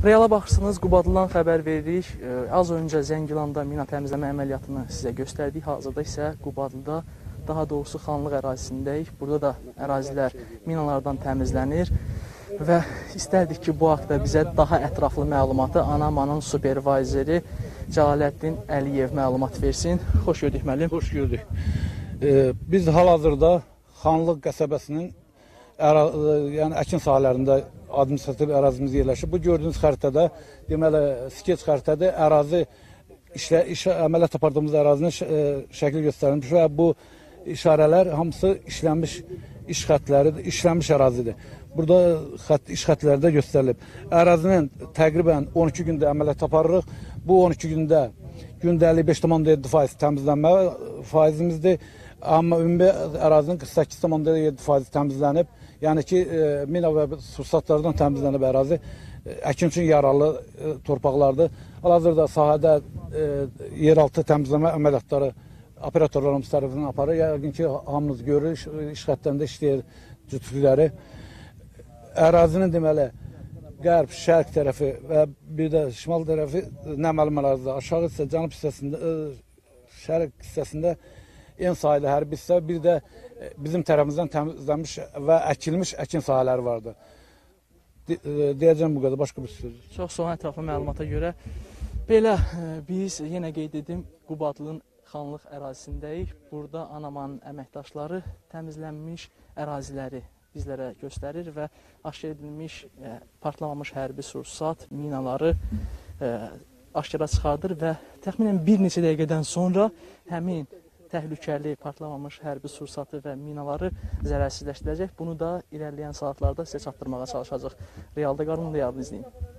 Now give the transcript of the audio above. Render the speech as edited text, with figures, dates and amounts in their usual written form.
Reala baxırsınız, Qubadlıdan xəbər veririk. Az öncə Zəngilanda mina təmizləmə əməliyyatını sizə göstərdik. Hazırda isə Qubadlıda, daha doğrusu Xanlıq ərazisindəyik. Burada da ərazilər minalardan təmizlənir və istərdik ki, bu haqda bizə daha ətraflı məlumatı Anamanın supervayzeri Cəlaləddin Əliyev məlumat versin. Xoş gördük müəllim. Xoş gördük. Biz hal-hazırda Xanlıq qəsəbəsinin yəni əkin sahələrində administrativ ərazimiz yerləşir. Bu gördüyünüz xəritədə, deməli, skeç xəritədə ərazi, əməliyyat apardığımız ərazinin şəkli göstərilmiş və bu işarələr hamısı işlənmiş iş xətləridir, işlənmiş ərazidir. Burada iş xətləri də göstərilib. Ərazinin təqribən 12 gündə əməliyyat aparırıq. Bu 12 gündə 55,7% təmizlənmə faizimizdir. Amma ümumi ərazinin 48,7% təmizlənib. Yəni ki, mina və sursatlardan təmizlənib ərazi əkin üçün yararlı torpaqlardır. Hal-hazırda sahədə yeraltı təmizləmə əməliyyatları operatorlarımız tərəfindən aparır. Yəqin ki, hamınız görür, iş xəttlərində işləyir cütlükləri. Ərazinin deməli, qərb, şərq tərəfi və bir də şimal tərəfi nəməli ərazidə, aşağı isə cənub hissəsində, şərq hissəsində en sayılı hərbi hissə, bir də bizim tərəfimizdən təmizlənmiş və əkilmiş əkin sahələri vardır. Deyəcəm bu qədər, başqa bir söz. Çox sağ olun ətraflı məlumata görə. Belə, biz yenə qeyd edim, Qubadlının Xanlıq ərazisindəyik. Burada Anamanın əməkdaşları təmizlənmiş əraziləri bizlərə göstərir və aşkar edilmiş, partlamamış hərbi sursat, minaları aşkara çıxardır və təxminən bir neçə dəqiqədən sonra həmin təhlükəli, partlamamış hərbi sursatı və minaları zərərsizləşdirəcək. Bunu da irəliləyən saatlarda sizə çatdırmağa çalışacaq. Realda qalın, yardım izləyin.